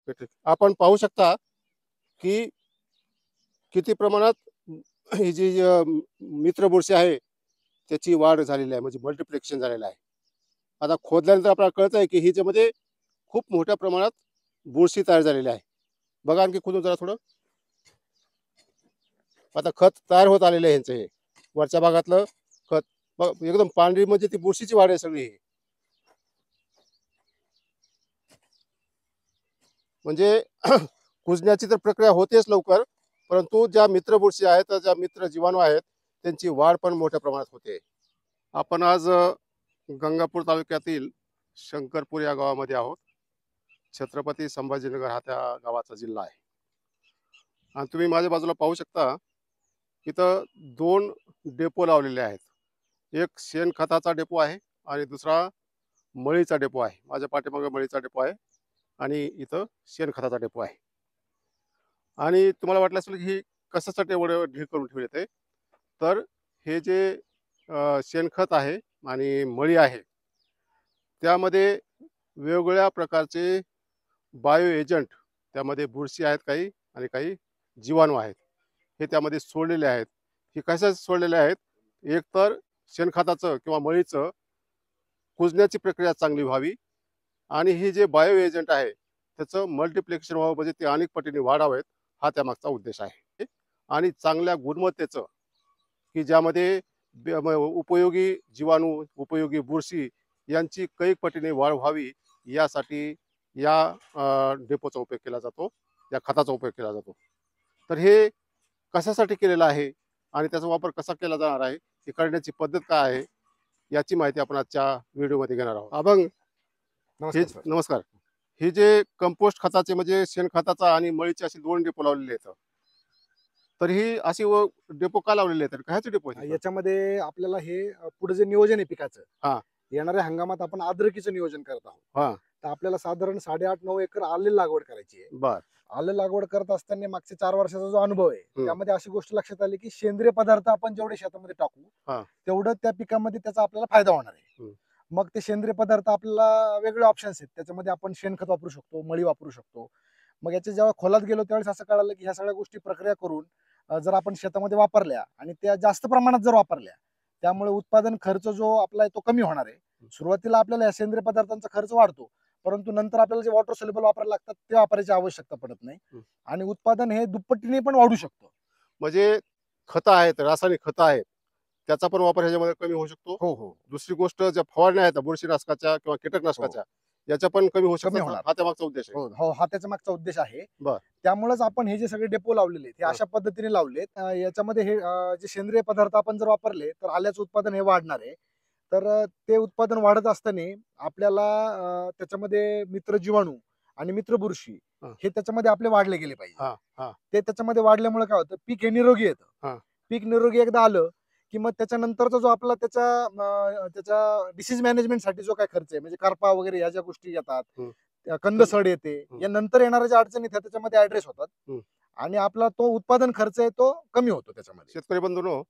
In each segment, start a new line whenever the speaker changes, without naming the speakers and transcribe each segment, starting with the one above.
आपण पाहू शकता की किती प्रमाणात ही जी मित्र बुरशी आहे त्याची वाढ झालेली आहे, म्हणजे मल्टिप्लिकेशन झालेलं आहे. आता खोदल्यानंतर आपल्याला कळत आहे की हिच्यामध्ये खूप मोठ्या प्रमाणात बुरशी तयार झालेली आहे. बघा आणखी खोदून जरा थोडं. आता खत तयार होत आलेलं आहे ह्यांचं, हे वरच्या भागातलं खत एकदम पांढरी, म्हणजे ती बुरशीची वाढ आहे सगळी. म्हणजे कुजण्याची तर प्रक्रिया होतेच लवकर, परंतु ज्या मित्र बुरशी आहेत, ज्या मित्र जीवाणू आहेत, त्यांची वाढ पण मोठ्या प्रमाणात होते. आपण आज गंगापूर तालुक्यातील शंकरपूर या गावामध्ये आहोत. छत्रपती संभाजीनगर हा त्या गावाचा जिल्हा आहे. आणि तुम्ही माझ्या बाजूला पाहू शकता, इथं 2 डेपो लावलेले आहेत. एक शेणखताचा डेपो आहे आणि दुसरा मळीचा डेपो आहे. माझ्या पाठीमागे मळीचा डेपो आहे आणि इथं शेणखताचा डेपो आहे. आणि तुम्हाला वाटलं असेल की कशासाठी एवढं ढीग करून ठेवले ते, तर हे जे शेणखत आहे आणि मळी आहे, त्यामध्ये वेगवेगळ्या प्रकारचे बायो एजंट, त्यामध्ये बुरशी आहेत काही आणि काही जीवाणू आहेत, हे त्यामध्ये सोडलेले आहेत. हे कशासाठी सोडलेले आहेत? एक तर शेणखताचं किंवा मळीचं कुजण्याची प्रक्रिया चांगली व्हावी आणि हे जे बायो एजंट आहे त्याचं मल्टिप्लिकेशन व्हावं, म्हणजे ते अनेक पटीने वाढावेत, हा त्यामागचा उद्देश आहे. आणि चांगल्या गुणवत्तेचं, की ज्यामध्ये उपयोगी जीवाणू, उपयोगी बुरशी यांची कैक पटीने वाढ व्हावी, यासाठी या डेपोचा उपयोग केला जातो, या खताचा उपयोग केला जातो. तर हे कशासाठी केलेलं आहे आणि त्याचा वापर कसा केला जाणार आहे, हे करण्याची पद्धत काय आहे, याची माहिती आपण आजच्या व्हिडिओमध्ये घेणार आहोत. अभंग, नमस्कार. हे जे कंपोस्ट खताचे, म्हणजे शेणखताचा आणि मळीचे असे 2 डेपो लावलेले आहेत, तर ही अशी डेपो का लावलेले आहेत? कायचे डेपो आहेत?
याच्यामध्ये आपल्याला हे पुढे जे नियोजन आहे पिकाचं,
हा,
येणाऱ्या हंगामात आपण अद्रकीचं नियोजन करत आहोत.
हा,
तर आपल्याला साधारण 8.5-9 एकर आले लागवड करायची आहे.
बर.
आलं लागवड करत असताना मागच्या 4 वर्षाचा जो अनुभव आहे, त्यामध्ये अशी गोष्ट लक्षात आली की सेंद्रिय पदार्थ आपण जेवढे शेतामध्ये टाकू, तेवढं त्या पिकामध्ये त्याचा आपल्याला फायदा होणार आहे. मग ते सेंद्रिय पदार्थ आपल्याला वेगळे ऑप्शन्स आहेत. त्याच्यामध्ये आपण शेणखत वापरू शकतो, मळी वापरू शकतो. मग याच्या जेव्हा खोलात गेलो त्यावेळेस असं कळालं की ह्या सगळ्या गोष्टी प्रक्रिया करून जर आपण शेतामध्ये वापरल्या आणि त्या जास्त प्रमाणात जर वापरल्या, त्यामुळे उत्पादन खर्च जो आपला आहे तो कमी होणार आहे. सुरुवातीला आपल्याला या सेंद्रिय पदार्थांचा खर्च वाढतो, परंतु नंतर आपल्याला जे वॉटर सोल्युबल वापरायला लागतात ते वापरायची आवश्यकता पडत नाही आणि उत्पादन हे दुप्पटीने पण वाढू शकतं.
म्हणजे खतं आहेत, रासायनिक खतं आहेत, त्याचा पण वापर ह्याच्यामध्ये कमी होऊ शकतो.
हो हो.
दुसरी गोष्ट, ज्या फवारण्या आहेत बुरशीनाशकाच्या किंवा कीटकनाशकाच्या, याच्या पण कमी होऊ शकतात.
होणार.
हा त्यामागचा उद्देश आहे.
हो, हा त्याच्या मागचा उद्देश आहे.
बर.
त्यामुळेच आपण हे जे सगळे डेपो लावलेले आहेत, हे अशा पद्धतीने लावलेत. याच्यामध्ये हे जे सेंद्रिय पदार्थ आपण जर वापरले तर आल्याचं उत्पादन हे वाढणार आहे. तर ते उत्पादन वाढत असताना आपल्याला त्याच्यामध्ये मित्र जीवाणू आणि मित्र बुरशी हे त्याच्यामध्ये आपले वाढले गेले पाहिजे. ते त्याच्यामध्ये वाढल्यामुळे काय होतं, पीक हे निरोगी येतं. पीक निरोगी एकदा आलं की मग त्याच्यानंतरचा जो आपला त्याच्या डिसीज मॅनेजमेंटसाठी जो काय खर्च आहे, म्हणजे करपा वगैरे ह्या ज्या गोष्टी येतात, कंदसड येते, या नंतर येणाऱ्या ज्या अडचणी त्याच्यामध्ये ऍड्रेस होतात आणि आपला तो उत्पादन खर्च आहे तो कमी होतो त्याच्यामध्ये.
शेतकरी बंधूंनो,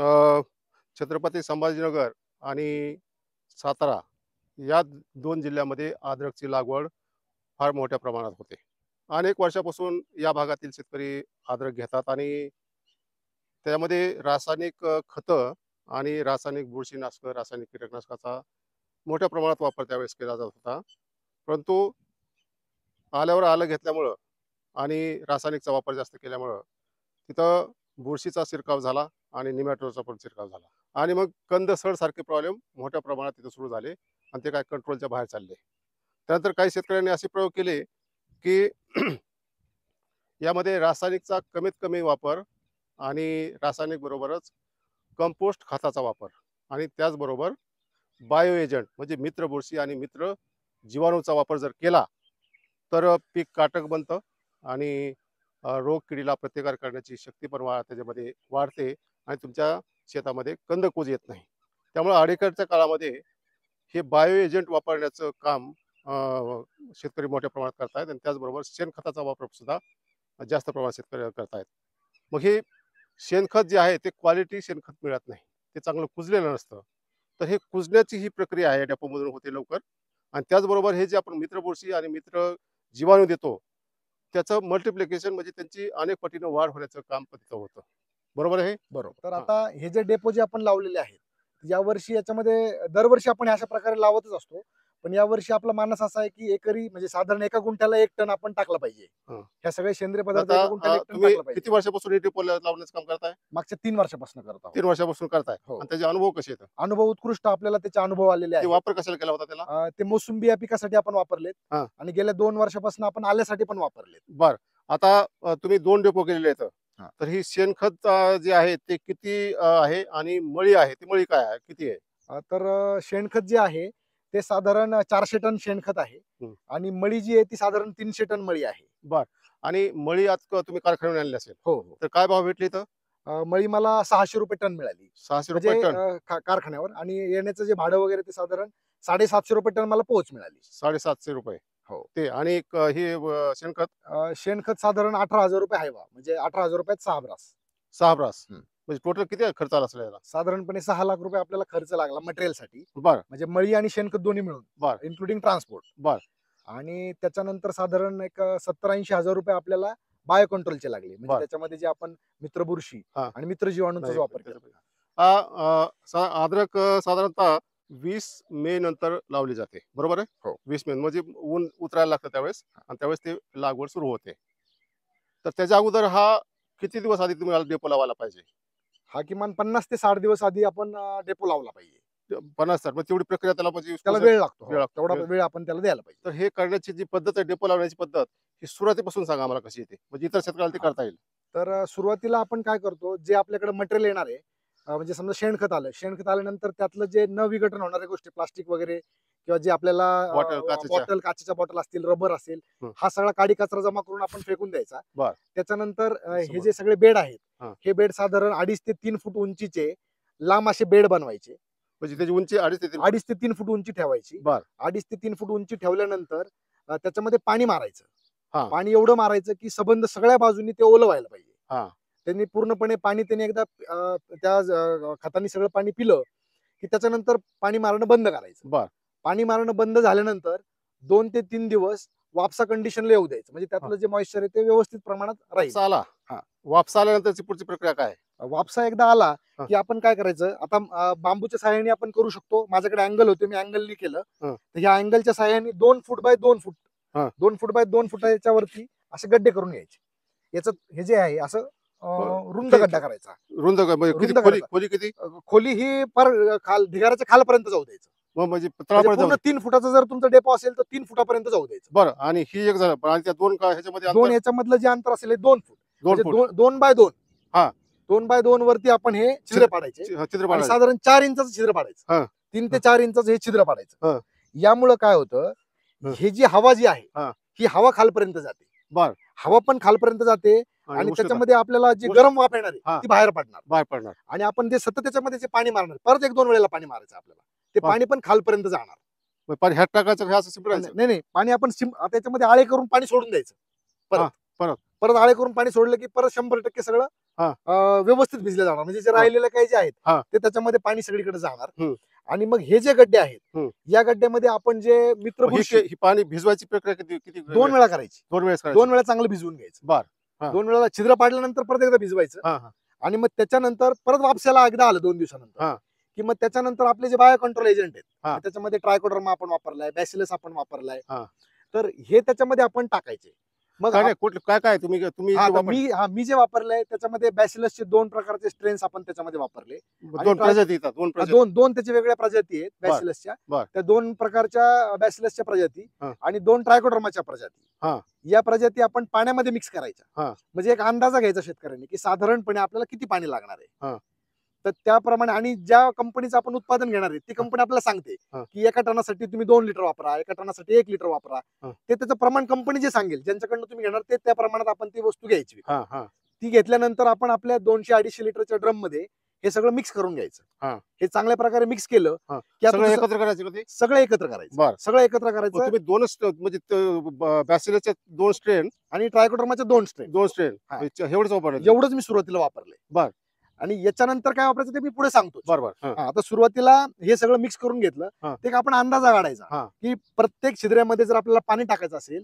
छत्रपती संभाजीनगर आणि सातारा या 2 जिल्ह्यामध्ये अद्रकची लागवड फार मोठ्या प्रमाणात होते. अनेक वर्षापासून या भागातील शेतकरी अद्रक घेतात आणि त्यामध्ये रासायनिक खतं आणि रासायनिक बुरशीनाशक, रासायनिक कीटकनाशकाचा मोठ्या प्रमाणात वापर त्यावेळेस केला जात होता. परंतु आल्यावर आलं घेतल्यामुळं आणि रासायनिकचा वापर जास्त केल्यामुळं तिथं बुरशीचा शिरकाव झाला आणि निमॅटोडचा पण शिरकाव झाला आणि मग कंदसड सारखे प्रॉब्लेम मोठ्या प्रमाणात तिथं सुरू झाले आणि ते काय कंट्रोलच्या बाहेर चालले. त्यानंतर काही शेतकऱ्यांनी असे प्रयोग केले की यामध्ये रासायनिकचा कमीत कमी वापर आणि रासायनिक बरोबरच कंपोस्ट खताचा वापर आणि त्याचबरोबर बायो एजंट, म्हणजे मित्र बुरशी आणि मित्र जीवाणूचा वापर जर केला तर पीक काटक बनतं आणि रोग किडीला प्रतिकार करण्याची शक्ती पण त्याच्यामध्ये वाढते आणि तुमच्या शेतामध्ये कंदकुज येत नाही. त्यामुळे अलीकडच्या काळामध्ये हे बायो एजंट वापरण्याचं काम शेतकरी मोठ्या प्रमाणात करतायत आणि त्याचबरोबर शेणखताचा वापर सुद्धा जास्त प्रमाणात शेतकरी करतायत. मग हे शेणखत जे आहे ते क्वालिटी शेणखत मिळत नाही, ते चांगलं कुजलेलं नसतं. तर हे कुजण्याची ही प्रक्रिया आहे डेपोमधून होते लवकर. आणि त्याचबरोबर हे जे आपण मित्र बुरशी आणि मित्र जीवाणू देतो, त्याचं मल्टिप्लिकेशन म्हणजे त्यांची अनेक पटीनं वाढ होण्याचं काम पण तिथं होतं. बरोबर आहे हे?
बरोबर. तर
हा.
आता हे जे डेपो जे आपण लावलेले आहेत, यावर्षी याच्यामध्ये दरवर्षी आपण अशा प्रकारे लावतच असतो. पण यावर्षी आपला मानस असा आहे की एकरी म्हणजे साधारण एका गुंठ्याला 1 टन आपण टाकला पाहिजे.
हा.
ह्या सगळे सेंद्रिय पदार्थ
आता
एका गुंठ्याला 1 टन
तुम्ही
टाकला पाहिजे.
किती वर्षापासून हे डिपो लावण्याचं काम करताय?
मागच्या 3 वर्षापासून करत आहोत.
3 वर्षापासून करताय
हो.
आणि त्याचे अनुभव कसे आहेत?
अनुभव उत्कृष्ट आपल्याला त्याचे अनुभव आलेले
ते
आहेत.
वापर कशाला केला होता त्याला?
ते मोसंबी या पिकासाठी आपण वापरलेत
हा.
आणि गेल्या 2 वर्षापासून आपण आल्यासाठी पण वापरलेत.
बर. आता तुम्ही 2 डेपो केलेले आहेत.
हा.
तर ही शेणखत जे आहे ते किती आहे आणि मळी आहे ती मळी काय आहे, किती आहे?
तर शेणखत जे आहे ते साधारण 400 टन शेणखत आहे
हम्म.
आणि मळी जी आहे ती साधारण 300 टन मळी आहे.
बर. आणि मळी आज तुम्ही कारखान्यावर आणली असेल
हो हो.
तर काय भाव भेटली इथं?
मळी मला 600 रुपये टन मिळाली
600
म्हणजे
रुपये टन.
कारखान्यावर आणि येण्याचं जे भाडं वगैरे ते साधारण 750 रुपये टन मला पोहोच मिळाली.
750 रुपये.
हो.
ते आणि हे शेणखत
शेणखत साधारण 18,000 रुपये आहे बा म्हणजे 18,000 रुपयात 6 ब्रास
6 ब्रास.
हम्म.
म्हणजे टोटल किती खर्च आला असेल याला?
साधारणपणे 6 लाख रुपये आपल्याला खर्च लागला मटेरियलसाठी.
बर
म्हणजे मळी आणि शेणखत दोन्ही मिळून
बर
इन्क्लुडिंग ट्रान्सपोर्ट.
बर.
आणि त्याच्यानंतर साधारण एक 70-80 हजार रुपये आपल्याला बायो कंट्रोलचे लागले म्हणजे
बर.
त्याच्यामध्ये जे आपण मित्र बुरशी
हा.
आणि मित्र जीवाणूंचा
नाही,
वापर केला.
अद्रक साधारणतः 20 मे नंतर लावली जाते, बरोबर आहे?
हो.
20 मे म्हणजे ऊन उतरायला लागतं त्यावेळेस आणि त्यावेळेस ते लागवड सुरू होते. तर त्याच्या अगोदर हा किती दिवस आधी तुम्हाला डेपो लावायला पाहिजे?
हा किमान 50 ते 60 दिवस आधी आपण डेपो लावला पाहिजे.
50 मग तेवढी प्रक्रिया त्याला म्हणजे
त्याला वेळ लागतो.
वेळ लागतो.
तेवढा वेळ आपण त्याला द्यायला पाहिजे.
तर हे करण्याची जी पद्धत आहे, डेपो लावण्याची पद्धत, ही सुरुवातीपासून सांगा आम्हाला कशी येते, म्हणजे इतर शेतकऱ्याला ते करता येईल.
तर सुरुवातीला आपण काय करतो जे आपल्याकडे मटेरियल येणार आहे म्हणजे समजा शेणखत आलं, शेणखत आल्यानंतर त्यातलं जे न विघटन होणाऱ्या गोष्टी प्लास्टिक वगैरे किंवा जे आपल्याला
बॉटल, काचेच्या.
बॉटल काचेच्या बॉटल असतील, रबर असेल,
हं.
हा सगळा काडी कचरा जमा करून आपण फेकून द्यायचा.
बर.
त्याच्यानंतर हे
समोर.
जे सगळे बेड आहेत
हा.
हे बेड साधारण 2.5 ते 3 फूट उंचीचे लांब असे बेड बनवायचे.
म्हणजे त्याची उंची 2.5 ते 3
2.5 ते 3 फूट उंची ठेवायची.
बर.
2.5 ते 3 फूट उंची ठेवल्यानंतर त्याच्यामध्ये पाणी मारायचं.
हा.
पाणी एवढं मारायचं की सबंध सगळ्या बाजूनी ते ओलं व्हायला पाहिजे.
हा.
त्यांनी पूर्णपणे पाणी त्यांनी एकदा त्या खतानी सगळं पाणी पिलं की त्याच्यानंतर पाणी मारणं बंद करायचं.
बर.
पाणी मारणं बंद झाल्यानंतर 2 ते 3 दिवस वापसा कंडिशनला येऊ द्यायचं म्हणजे त्यातलं जे मॉइश्चर आहे ते व्यवस्थित प्रमाणात राहील.
वापसा आला.
हा.
वापसा आल्यानंतरची पुढची प्रक्रिया काय?
वापसा एकदा आला
हा.
की आपण काय करायचं आता बांबूच्या सहाय्याने आपण करू शकतो. माझ्याकडे अँगल होते मी अँगलनी केलं.
हा.
तर ह्या अँगलच्या सहाय्याने 2 फूट बाय 2 फूट
हा.
2 फूट बाय 2 फुटाच्या वरती असे गड्डे करून घ्यायचे. याचं हे जे आहे असं रुंद
किती-
गड्डा करायचा.
रुंद म्हणजे किती
रुंद
खोली,
करायचा.
खोली किती?
खोली ही खाल ढिगाऱ्याच्या खालपर्यंत जाऊ द्यायचं.
म्हणजे
म्हणजे
तळापर्यंत
पूर्ण
जाऊ.
3 फुटाचा जर तुमचा डेपो असेल तर 3 फुटापर्यंत जाऊ द्यायचं.
बरं. आणि ही एक झालं, पण आणि त्या दोन ह्याच्यामध्ये
दोन
अंतर
याच्यामधलं जे अंतर असेल हे 2 फूट
2
म्हणजे
फूट
2 बाय 2.
हा.
2 बाय 2 वरती आपण हे छिद्र पाडायचे
चित्र
आणि
पाडायचं.
साधारण 4 इंचाचं छिद्र पाडायचं.
हा.
3 ते 4 इंचाचं हे छिद्र पाडायचं.
हा.
यामुळं काय होतं
हा.
ही जी हवा जी आहे
हा.
ही हवा खालपर्यंत जाते.
बर.
हवा पण खालपर्यंत जाते आणि
उष्णता
त्याच्यामध्ये आपल्याला जी गरम वाफ येणार
हा.
आहे ती बाहेर पडणार
बाहेर पडणार.
आणि आपण जे सतत त्याच्यामध्ये जे पाणी मारणार परत 1-2 वेळेला पाणी मारायचं आपल्याला ते
हा.
पाणी पण खालपर्यंत जाणार.
मग पण ह्यात टाकायचं हे असं शिंपडायचं.
नाही पाणी आपण त्याच्यामध्ये आळे करून पाणी सोडून द्यायचं. परत आळे करून पाणी सोडलं की परत 100% सगळं व्यवस्थित भिजलं जाणार म्हणजे जे राहिलेलं काही जे आहेत ते त्याच्यामध्ये पाणी सगळीकडे जाणार. आणि मग हे जे गड्डे आहेत या गड्ड्यामध्ये आपण जे मित्र
ही पाणी भिजवायची प्रक्रिया किती किती
2 वेळा करायची.
2 वेळेस
2 वेळा चांगलं भिजवून घ्यायचं.
बर. हा.
2 वेळा छिद्र पाडल्यानंतर परत एकदा भिजवायचं आणि मग त्याच्यानंतर परत वापसायला एकदा आलं 2 दिवसानंतर की मग त्याच्यानंतर आपले जे बायो कंट्रोल एजंट आहेत त्याच्यामध्ये ट्रायकोडर्मा आपण वापरलाय, बॅसिलस आपण वापरलाय. तर हे त्याच्यामध्ये आपण टाकायचे. मग
काय काय तुम्ही
मी जे वापरलंय त्याच्यामध्ये बॅसिलसचे 2 प्रकारचे स्ट्रेन्स आपण त्याच्यामध्ये वापरले.
2 प्रजाती येतात.
2 त्याच्या वेगळ्या प्रजाती आहेत बॅसिलसच्या. त्या 2 प्रकारच्या बॅसिलसच्या प्रजाती आणि 2 ट्रायकोडर्माच्या प्रजाती. या प्रजाती आपण पाण्यामध्ये मिक्स करायच्या. म्हणजे एक अंदाजा घ्यायचा शेतकऱ्यांनी की साधारणपणे आपल्याला किती पाणी लागणार आहे. तर त्याप्रमाणे आणि ज्या कंपनीचं आपण उत्पादन घेणार आहे ती कंपनी आपल्याला सांगते की एका टनासाठी तुम्ही 2 लिटर वापरा, एका टनासाठी 1 लिटर वापरा. ते त्याचं प्रमाण कंपनी जे सांगेल ज्यांच्याकडनं तुम्ही घेणार ते त्या प्रमाणात आपण ती वस्तू घ्यायची. ती घेतल्यानंतर आपण आपल्या 200-250 लिटरच्या ड्रम मध्ये हे सगळं मिक्स करून घ्यायचं. हे चांगल्या प्रकारे मिक्स केलं की
सगळं एकत्र करायचं.
सगळं एकत्र करायचं. सगळं एकत्र करायचं.
तुम्ही 2 म्हणजे बॅसिलसचे 2 स्ट्रेन
आणि ट्रायकोडर्माचे 2 स्ट्रेन
एवढंच वापरलं.
एवढंच मी सुरुवातीला वापरलंय.
बर.
आणि याच्यानंतर काय वापरायचं ते मी पुढे सांगतो.
बरोबर.
आता सुरुवातीला हे सगळं मिक्स करून घेतलं ते आपण अंदाजा काढायचा की प्रत्येक छिद्र्यामध्ये जर आपल्याला पाणी टाकायचं असेल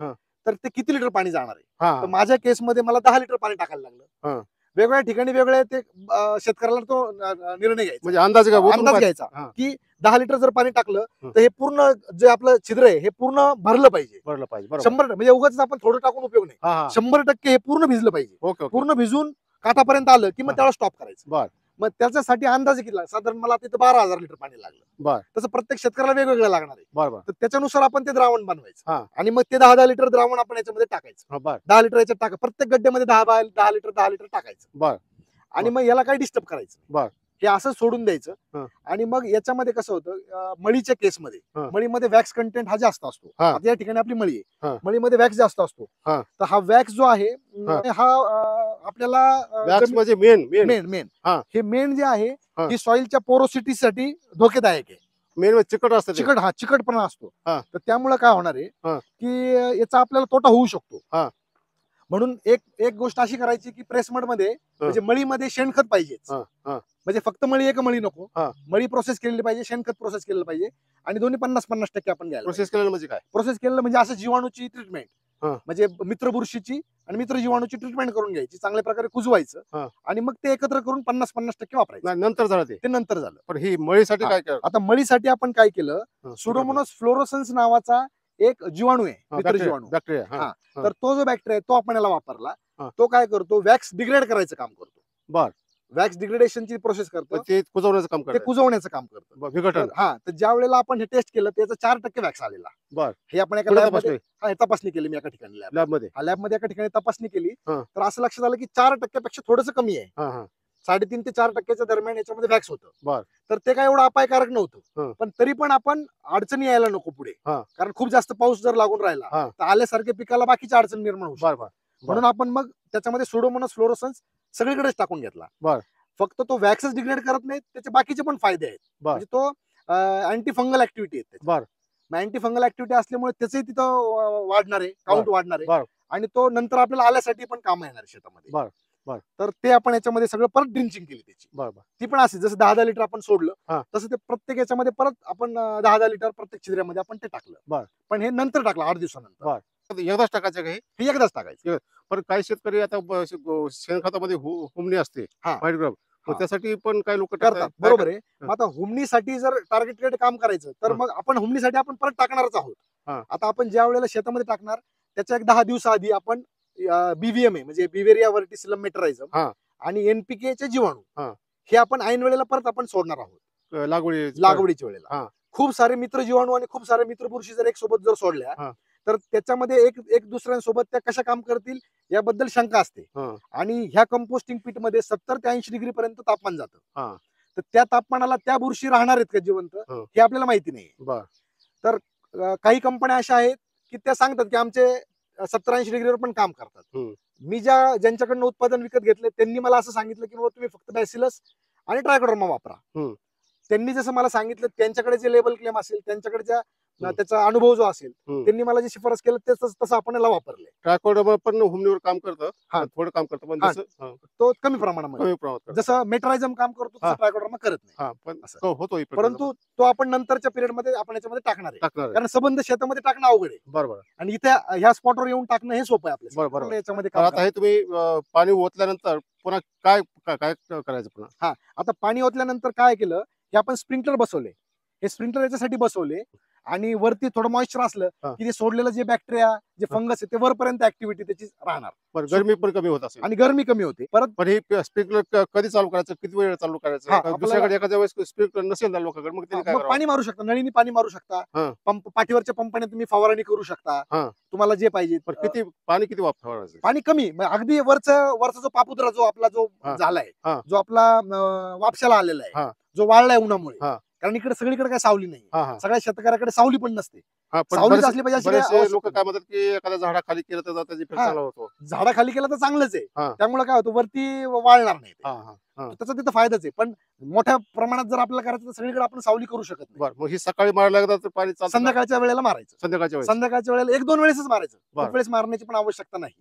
तर ते किती लिटर पाणी जाणार आहे.
हा
तर माझ्या केसमध्ये मला 10 लिटर पाणी टाकायला
हा.
लागलं. वेगवेगळ्या ठिकाणी वेगळे ते शेतकऱ्याला तो निर्णय घ्यायचा,
म्हणजे अंदाज घ्या, ओतून
अंदाज
पाहिजे.
घ्यायचा
हा.
की 10 लिटर जर पाणी टाकलं
हं.
तर हे पूर्ण जे आपलं छिद्र आहे हे पूर्ण भरलं पाहिजे.
भरलं पाहिजे, बरोबर.
100 म्हणजे उगाच आपण थोडं टाकून उपयोग नाही.
हा हा
100% हे पूर्ण भिजलं पाहिजे.
ओके ओके
पूर्ण भिजून काठापर्यंत आलं की मग
हा.
त्याला स्टॉप करायचं.
बर
मग त्याच्यासाठी अंदाजे किती लागला, साधारण मला तिथे 12,000 लिटर पाणी लागलं.
बर
तसं प्रत्येक शेतकऱ्याला वेगवेगळं लागणार आहे.
बर बर
तर त्याच्यानुसार आपण ते द्रावण बनवायचं
हा.
आणि मग ते 10-10 लिटर द्रावण आपण याच्यामध्ये टाकायचं.
हा बर
10 लिटर याच्यात टाका, प्रत्येक गड्ड्यामध्ये 10 लिटर 10 लिटर टाकायचं
बर
आणि मग याला काही डिस्टर्ब करायचं नाही.
बर
हे असं सोडून द्यायचं.
हं.
आणि मग याच्यामध्ये कसं होतं, मळीच्या केसमध्ये
हं.
मळीमध्ये वॅक्स कंटेंट हा जास्त असतो.
हा.
आता या ठिकाणी आपली मळी आहे,
हं.
मळीमध्ये वॅक्स जास्त असतो.
हा.
तर हा वॅक्स जो आहे
हा.
हा आपल्याला
वॅक्स म्हणजे मेन मेन
मेन मेन
हा.
हे मेन जे आहे
हा.
ही सॉइलच्या पोरोसिटीसाठी धोकेदायक आहे.
मेन म्हणजे चिकट असतं ते.
चिकटपणा असतो.
हा.
तर त्यामुळे काय होणार आहे
हा.
की याचा आपल्याला तोटा होऊ शकतो.
हा.
म्हणून एक गोष्ट अशी करायची की प्रेसमड मध्ये म्हणजे मळीमध्ये शेणखत पाहिजेच.
हा, हा.
म्हणजे फक्त मळी एक मळी नको,
हा.
मळी प्रोसेस केलेली पाहिजे, शेणखत प्रोसेस केलेलं पाहिजे आणि दोन्ही 50-50% आपण घ्यायला.
प्रोसेस केलेलं म्हणजे काय?
प्रोसेस केलेलं म्हणजे असं जीवाणूची ट्रीटमेंट,
हा.
म्हणजे मित्र बुरशीची आणि मित्र जीवाणूची ट्रीटमेंट करून घ्यायची, चांगल्या प्रकारे कुजवायचं
हा.
आणि मग ते एकत्र करून 50-50% वापरायचं.
नाही, नंतर झालं ते.
ते नंतर झालं.
पण ही मळीसाठी
हा.
काय केलं?
आता मळीसाठी आपण काय केलं,
हा,
सुडोमोनास फ्लोरोसन्स नावाचा एक जीवाणू आहे, मित्र जीवाणू.
बॅक्टेरिया.
हा. तर तो जो बॅक्टेरिया आहे तो आपण याला वापरला.
हा.
तो काय करतो, वॅक्स डिग्रेड करायचं काम करतो.
बर
वॅक्स डिग्रेडेशनची प्रोसेस करतो,
ते कुजवण्याचं काम
ते
करतं.
कुजवण्याचं काम करतं.
विघटन.
तर ज्या वेळेला आपण हे टेस्ट केलं त्याचा 4% वॅक्स आलेला.
बर
हे आपण एका
कुठे
लॅबमध्ये
तपासणी?
तपासणी केली मी एका ठिकाणी
लॅब मध्ये.
लॅबमध्ये एका ठिकाणी तपासणी केली.
हा.
तर असं लक्षात आलं की 4% पेक्षा थोडंसं कमी आहे.
हा हा
3.5 ते 4% दरम्यान याच्यामध्ये वॅक्स होतं.
बर
तर ते काय एवढं अपायकारक
हा.
नव्हतं, पण तरी पण आपण अडचणी यायला नको पुढे.
हा.
कारण खूप जास्त पाऊस जर लागून राहिला
हा.
तर आल्यासारख्या पिकाला बाकीच्या अडचणी निर्माण होऊ
बर
शकतात.
बर
म्हणून आपण मग त्याच्यामध्ये सुडोमोनास फ्लोरोसन्स सगळीकडेच टाकून घेतला.
बर.
फक्त तो वॅक्सच डिग्रेड करत नाही, त्याचे बाकीचे पण फायदे आहेत.
बर.
म्हणजे तो अँटी फंगल ऍक्टिव्हिटी आहे.
बर
अँटी फंगल ऍक्टिव्हिटी असल्यामुळे त्याचंही तिथं वाढणार आहे, काउंट वाढणार आहे
बर
आणि तो नंतर आपल्याला आल्यासाठी पण काम येणार आहे शेतामध्ये.
बर बर
तर ते आपण याच्यामध्ये सगळं परत ड्रिंचिंग केली त्याची.
बर बर
ती पण असे जसं 10-10 लिटर आपण
हा.
सोडलं तसं ते प्रत्येक याच्यामध्ये परत आपण 10-10 लिटर प्रत्येक छिद्र्यामध्ये आपण ते टाकलं.
बर.
पण हे नंतर टाकलं 8 दिवसानंतर.
बर. एकदाच टाकायचं काही.
हे एकदाच टाकायचं.
पण काही शेतकरी आता शेणखतामध्ये हुमणी असते,
हा.
व्हाईट ग्राम,
हा.
त्यासाठी पण काही लोक
करतात, बरोबर आहे.
हा.
मग आता हुमणीसाठी जर टार्गेटेड काम करायचं तर
हा.
मग आपण हुमणीसाठी आपण परत टाकणारच आहोत.
हा.
आता आपण ज्या वेळेला शेतामध्ये टाकणार त्याच्या एक 10 दिवसाआधी आपण बीव्हीएमए म्हणजे बिवेरिया व्हर्टिसिलम मेटरायझम
हा.
आणि एनपीके चे जीवाणू
हा.
हे आपण ऐन वेळेला परत आपण सोडणार आहोत लागवडीच्या वेळेला.
हा.
खूप सारे मित्र जीवाणू आणि खूप सारे मित्र बुरशी जर एक सोबत जर सोडल्या
हा.
तर त्याच्यामध्ये एक दुसऱ्यांसोबत त्या कशा काम करतील याबद्दल शंका असते.
हा.
आणि ह्या कंपोस्टिंग पीट मध्ये 70 ते 80 डिग्री पर्यंत तापमान जातं.
हा.
तर त्या तापमानाला त्या बुरशी राहणार आहेत का जिवंत
हा.
हे आपल्याला माहिती नाही.
बर
तर काही कंपन्या अशा आहेत की त्या सांगतात की आमचे 70-80 डिग्रीवर पण काम करतात.
हम्म.
मी ज्यांच्याकडनं उत्पादन विकत घेतले त्यांनी मला असं सांगितलं की बाबा तुम्ही फक्त बॅसिलस आणि ट्रायकोडर्मा वापरा.
हम्म.
त्यांनी जसं मला सांगितलं त्यांच्याकडे जे लेबल क्लेम असेल त्यांच्याकडच्या
हम्म.
त्याचा अनुभव जो असेल
हम्म.
त्यांनी मला जे शिफारस केलं तसं आपण याला वापरले.
ट्रायकोडर्मा पण हुमणीवर काम करतं,
हा.
थोडं काम करतं पण
हा.
जसं
तो कमी प्रमाणामध्ये,
कमी प्रमाणात करतं.
जसं मेट्रायझम काम करतो
हा.
तसं ट्रायकोडर्मा करत नाही.
हा पण
असं.
तो होतो effect
परंतु तो आपण नंतरच्या पिरियड मध्ये आपण याच्यामध्ये टाकणार आहे.
टाकणार आहे.
कारण संबंध शेतामध्ये टाकणं अवघड आहे
बरोबर.
आणि इथे ह्या स्पॉटवर येऊन टाकणं हे सोपं आहे आपल्याला.
बरोबर.
आपण याच्यामध्ये
तर
काम
आता हे तुम्ही पाणी ओतल्यानंतर पुन्हा काय काय काय करायचं पुन्हा?
आता पाणी ओतल्यानंतर काय केलं की आपण स्प्रिंकलर बसवले. हे स्प्रिंकलर याच्यासाठी बसवले आणि वरती थोडं मॉइश्चर असलं
हा.
की ते सोडलेलं जे बॅक्टेरिया जे
हा.
फंगस आहे ते वरपर्यंत ऍक्टिव्हिटी त्याची राहणार
पण गरमी पण कमी होत असेल.
आणि गरमी कमी होते. परत
पण हे स्प्रिंकलर कधी चालू करायचं, किती वेळ चालू करायचं?
हा,
का
आपल्याला-
दुसऱ्याकडे एखाद्या वेळेस स्प्रिंकलर नसेल ना लोकांकडे, मग त्यांनी काय
मग
करावं?
पाणी मारू शकता, नळीने पाणी मारू
हा.
शकता, पंप पाठीवरच्या पंपाने तुम्ही फवारणी करू शकता.
हा.
तुम्हाला जे पाहिजे.
पण किती पाणी किती वापरायचं?
पाणी कमी, अगदी वरचा जो पापुद्रा जो आपला जो
हा.
झालाय,
हा.
जो आपला वापशाला आलेला आहे,
हा.
जो वाळलाय उन्हामुळे,
हा.
कारण इकडे सगळीकडे काय सावली नाही,
हा हा
सगळ्या शेतकऱ्याकडे सावली पण नसते.
हा. पण
सावलीच असली पाहिजे अशी काही
बरेचसे
आवश्यकता
लोक
नाही.
काय म्हणतात की एखाद्या झाडाखाली केलं तर त्याचा इफेक्ट
हा.
चांगला होतो.
झाडाखाली केलं तर चांगलंच
हा.
आहे, त्यामुळे काय होतं वरती वाळणार नाही ते.
हा हा हा.
त्याचा तिथं फायदाच आहे. पण मोठ्या प्रमाणात जर आपल्याला करायचं तर सगळीकडे आपण सावली करू शकत नाही.
बरं, मग ही सकाळी मारायला लागतं तर पाणी चालतं का?
संध्याकाळच्या वेळेला मारायचं.
संध्याकाळच्या वेळेस.
संध्याकाळच्या वेळेला 1-2 वेळेसच मारायचं.
बरं.
खूप वेळेस मारण्याची पण आवश्यकता नाही.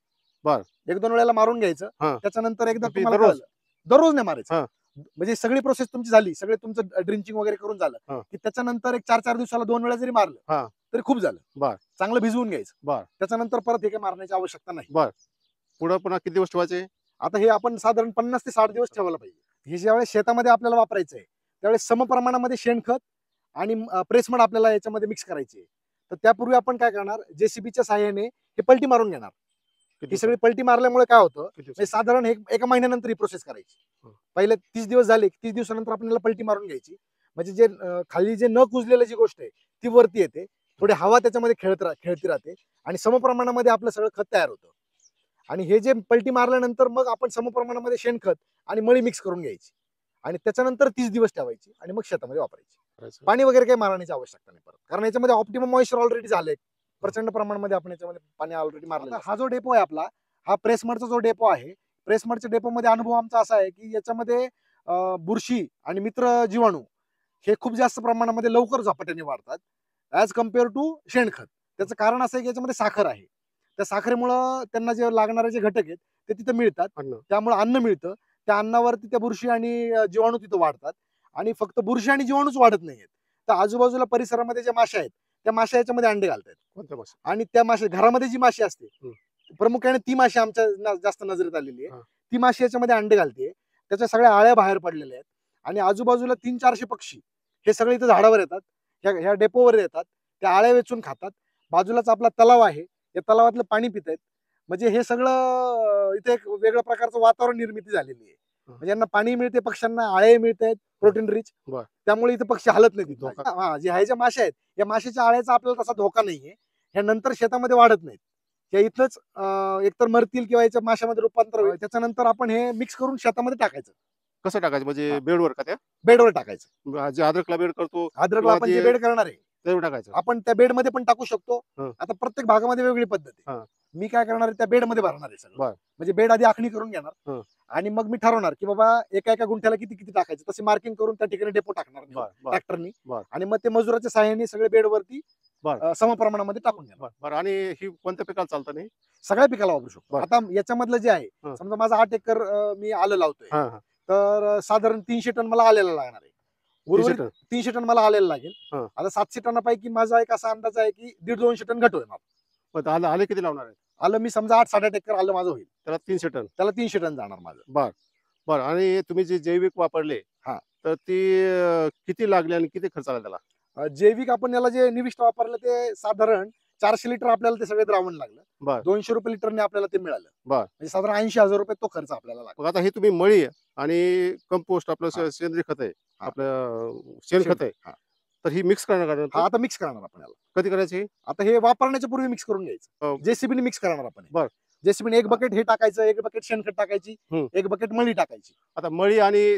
बर
1-2 वेळेला मारून घ्यायचं.
हा.
त्याच्यानंतर एकदा
किती
तुम्हाला
दररोज?
कळलं, दररोज नाही मारायचं.
हा.
म्हणजे सगळी प्रोसेस तुमची झाली, सगळे तुमचं ड्रिंचिंग वगैरे करून झालं
हा.
की त्याच्यानंतर एक 4-4 दिवसाला 2 वेळा जरी मारलं
हा.
तरी खूप झालं.
बर.
चांगलं भिजवून घ्यायचं.
बर.
त्याच्यानंतर परत हे काही मारण्याची आवश्यकता नाही.
बर. पुढं पुन्हा किती दिवस ठेवायचे?
आता हे आपण साधारण 50 ते 60 दिवस ठेवायला पाहिजे. हे ज्यावेळेस शेतामध्ये आपल्याला वापरायचं आहे त्यावेळेस समप्रमाणामध्ये शेणखत आणि प्रेसमड आपल्याला याच्यामध्ये मिक्स करायचे. तर त्यापूर्वी आपण काय करणार, जेसीबीच्या साहाय्याने हे पलटी मारून घेणार. ही सगळी पलटी मारल्यामुळे काय होतं, म्हणजे साधारण एका महिन्यानंतर ही प्रोसेस करायची. पहिले 30 दिवस झाले, 30 दिवसानंतर आपल्याला पलटी मारून घ्यायची. म्हणजे जे खाली जे न कुजलेलं जी गोष्ट आहे ती वरती येते, थोडी हवा त्याच्यामध्ये खेळती राहते आणि समप्रमाणामध्ये आपलं सगळं खत तयार होतं. आणि हे जे पलटी मारल्यानंतर मग आपण समप्रमाणामध्ये शेणखत आणि मळी मिक्स करून घ्यायची आणि त्याच्यानंतर 30 दिवस ठेवायची आणि मग शेतामध्ये वापरायची. पाणी वगैरे काही मारण्याची आवश्यकता नाही परत, कारण याच्यामध्ये ऑप्टिमम मॉइश्चर ऑलरेडी झालंय. प्रचंड प्रमाणामध्ये आपण याच्यामध्ये पाणी ऑलरेडी मारलं. हा जो डेपो आहे आपला, हा प्रेसमडचा जो डेपो आहे, प्रेसमडच्या डेपोमध्ये अनुभव आमचा असा आहे की याच्यामध्ये बुरशी आणि मित्र जीवाणू हे खूप जास्त प्रमाणामध्ये लवकर झपाट्याने वाढतात ऍज कम्पेअर टू शेणखत. त्याचं कारण असं आहे की याच्यामध्ये साखर आहे. त्या साखरेमुळं त्यांना जे लागणारे जे घटक आहेत ते तिथं मिळतात, त्यामुळे अन्न मिळतं. त्या अन्नावरती त्या बुरशी आणि जीवाणू तिथं वाढतात. आणि फक्त बुरशी आणि जीवाणूच वाढत नाहीयेत, तर आजूबाजूला परिसरामध्ये ज्या माश्या आहेत त्या माश्या याच्यामध्ये अंडे घालतात.
कोणत्या मासे?
आणि त्या मासे घरामध्ये जी माशी असते प्रामुख्याने ती माशी आमच्या जास्त नजरेत आलेली आहे. ती माशी याच्यामध्ये अंडे घालते. त्याच्या सगळ्या आळ्या बाहेर पडलेल्या आहेत आणि आजूबाजूला 300-400 पक्षी हे सगळे इथं झाडावर येतात, ह्या डेपोवर येतात, त्या आळ्या वेचून खातात. बाजूलाच आपला तलाव आहे, या तलावातलं पाणी पित आहेत. म्हणजे हे सगळं इथे एक वेगळ्या प्रकारचं वातावरण निर्मिती झालेली आहे. म्हणजे यांना पाणी मिळते, पक्ष्यांना आळे मिळत आहेत, प्रोटीन रिच. त्यामुळे इथे पक्षी हलत नाही. जे ह्या ज्या माश्या आहेत या माशाच्या आळ्याचा आपल्याला तसा धोका नाहीये. ह्या नंतर शेतामध्ये वाढत नाहीत, त्या इथंच एकतर मरतील किंवा याच्या माशामध्ये रूपांतर होईल. त्याच्यानंतर आपण हे मिक्स करून शेतामध्ये टाकायचं.
कसं टाकायचं म्हणजे बेडवर का? त्या
बेडवर टाकायचं.
जे अद्रकला बेड करतो,
अद्रकला आपण जे बेड करणार आहे
त्यावर टाकायचं.
आपण त्या बेड मध्ये पण टाकू शकतो. आता प्रत्येक भागामध्ये वेगळी पद्धत आहे. मी काय करणार आहे, त्या बेड मध्ये भरणार आहे सगळं. म्हणजे बेड आधी आखणी करून घेणार आणि मग मी ठरवणार की बाबा एका एका गुंठ्याला किती किती टाकायचं, तसे मार्किंग करून त्या ठिकाणी डेपो टाकणार ट्रॅक्टरनी. आणि मग ते मजुराच्या सहाय्याने सगळे बेडवरती समप्रमाणामध्ये टाकून घेणार.
बरं. आणि ही कोणत्या पिकाला चालतं? नाही,
सगळ्या पिकाला वापरू शकतो. आता याच्यामधलं जे आहे, समजा माझा 8 एकर मी आलं लावतोय, तर साधारण 300 टन मला आलेला लागणार आहे. उर्वरित 300 टन मला आलेला लागेल. आता 700 टनापैकी माझा एक असा अंदाज आहे की 150-200 टन घट होईल.
आलं किती लावणार आहे?
आलं मी समजा 8-8.5 एकर आलं माझं होईल,
त्याला 300 टन.
त्याला 300 टन जाणार माझं.
बरं. आणि तुम्ही जे जैविक वापरले तर ती किती लागले आणि किती खर्च आला त्याला?
जैविक आपण याला जे निविष्ट वापरलं ते साधारण 400 लिटर आपल्याला ते सगळे द्रावण लागलं. 200 रुपये लिटरने आपल्याला ते मिळालं. म्हणजे साधारण 80,000 रुपये तो खर्च आपल्याला लागला.
आता हे तुम्ही मळी आणि कंपोस्ट आपलं सेंद्रिय खत आहे, आपलं शेणखत आहे, तर ही मिक्स करणार का?
आता मिक्स करणार आपण याला.
कधी करायची?
आता हे वापरण्याच्या पूर्वी मिक्स करून घ्यायचं. जेसीबीने मिक्स करणार आपण. जेसीबीने एक बकेट हे टाकायचं, एक बकेट शेणखत टाकायची, एक बकेट मळी टाकायची.
आता मळी आणि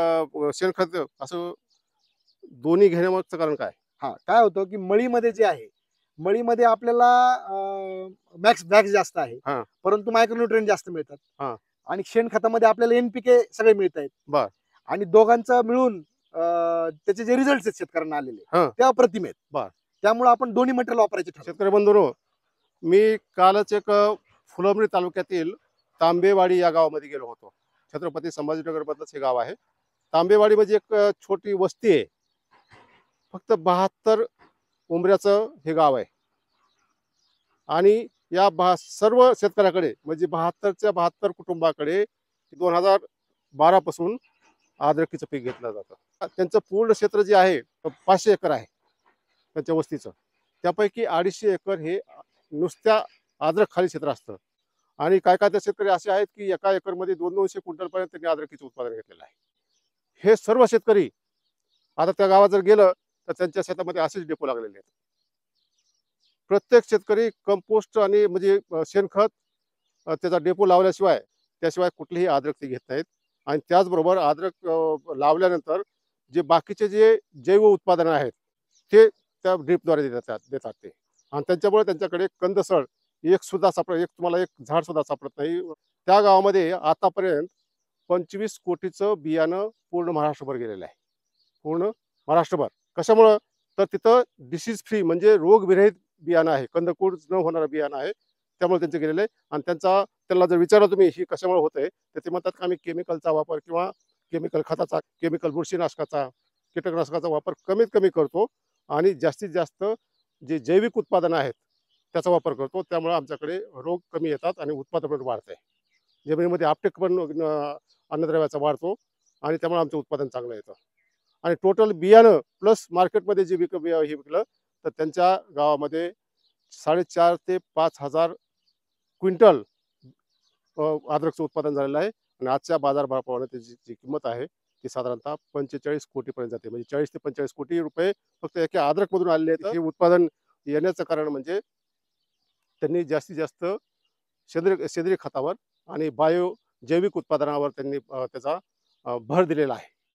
शेणखत असं दोन्ही घेण्यामागचं कारण काय?
काय होतं की मळीमध्ये जे आहे, मळीमध्ये आपल्याला मॅक्स जास्त आहे, परंतु मायक्रोन्यूट्रिएंट जास्त मिळतात. आणि शेणखतामध्ये आपल्याला एनपीके सगळे मिळत आहेत. आणि दोघांचं मिळून त्याचे जे रिझल्ट आहेत शेतकऱ्यांना आलेले ते अप्रतिम आहेत. त्यामुळे आपण दोन्ही मटेरियल वापरायचे.
शेतकरी बंधूंनो, मी कालच एक फुलंब्री तालुक्यातील तांबेवाडी या गावामध्ये गेलो होतो. छत्रपती संभाजीनगर मधलंच हे गाव आहे. तांबेवाडी म्हणजे एक छोटी वस्ती आहे. फक्त 72 उंबऱ्याचं हे गाव आहे. आणि या सर्व शेतकऱ्याकडे म्हणजे 72च्या 72 कुटुंबाकडे 2012 पासून अद्रकीचं पीक घेतलं जातं. त्यांचं पूर्ण क्षेत्र जे आहे 500 एकर आहे त्यांच्या वस्तीचं. त्यापैकी 250 एकर हे नुसत्या अद्रक खाली क्षेत्र असतं. आणि काय काय शेतकरी असे आहेत की एका एकरमध्ये 200-200 क्विंटल पर्यंत त्यांनी अद्रकीचं उत्पादन घेतलेलं आहे. हे सर्व शेतकरी आता त्या गावात जर गेलं तर त्यांच्या शेतामध्ये असेच डेपो लागलेले आहेत. प्रत्येक शेतकरी कंपोस्ट आणि म्हणजे शेणखत त्याचा डेपो लावल्याशिवाय त्याशिवाय कुठलीही अद्रक ते घेत नाहीत. आणि त्याचबरोबर अद्रक लावल्यानंतर जे बाकीचे जे जैव उत्पादनं आहेत ते त्या ड्रीपद्वारे देतात ते. आणि त्यांच्यामुळे त्यांच्याकडे कंदसळ एक तुम्हाला एक झाड सुद्धा सापडत नाही. त्या गावामध्ये आतापर्यंत 25 कोटीचं बियाणं पूर्ण महाराष्ट्रभर गेलेलं आहे. पूर्ण महाराष्ट्रभर. कशामुळं? तर तिथं डिसीज फ्री म्हणजे रोगविरहित बियाणं आहे, कंदकूड न होणारं बियाणं आहे, त्यामुळे त्यांचं गेलेलं आहे. आणि त्यांना जर विचारलं तुम्ही ही कशामुळे होतंय, तर ते म्हणतात की आम्ही केमिकलचा वापर किंवा केमिकल खताचा, केमिकल बुरशीनाशकाचा, कीटकनाशकाचा वापर कमीत कमी करतो आणि जास्तीत जास्त जे जैविक उत्पादनं आहेत त्याचा वापर करतो. त्यामुळे आमच्याकडे रोग कमी येतात आणि उत्पादन पण वाढतंय. जमिनीमध्ये आपटेक पण अन्नद्रव्याचा वाढतो आणि त्यामुळे आमचं उत्पादन चांगलं येतं. आणि टोटल बियाणं प्लस मार्केटमध्ये जे हे विकलं तर त्यांच्या गावामध्ये 4.5 ते 5,000 क्विंटल अद्रकचं उत्पादन झालेलं आहे आणि आजच्या बाजारभावाप्रमाणे त्याची जी किंमत आहे ती साधारणतः 45 कोटीपर्यंत जाते. म्हणजे 40 ते 45 कोटी रुपये फक्त एका अद्रकमधून आलेले आहेत. हे उत्पादन येण्याचं कारण म्हणजे त्यांनी जास्तीत जास्त सेंद्रिय खतावर आणि जैविक उत्पादनावर त्यांनी त्याचा भर दिलेला आहे.